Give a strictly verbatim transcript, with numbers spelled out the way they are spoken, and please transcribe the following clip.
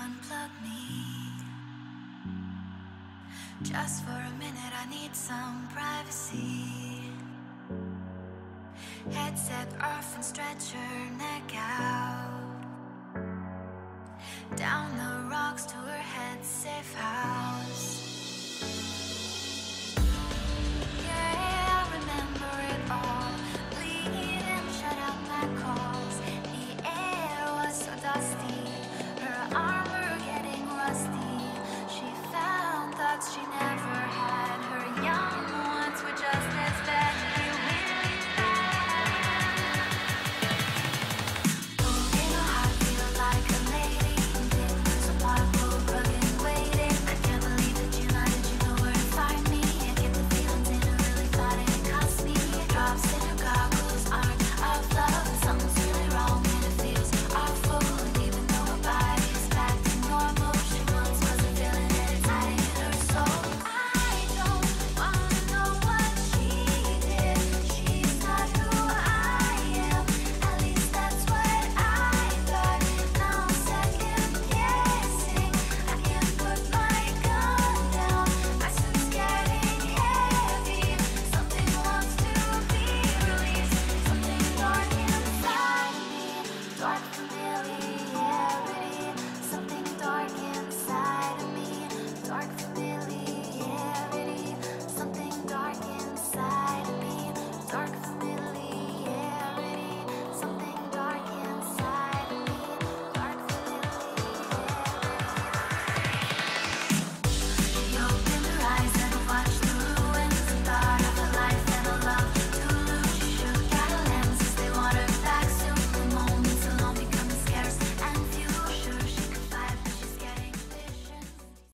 unplug me? Just for a minute, I need some privacy. Headset off and stretch your neck out. Down the rocks to her head's safe house.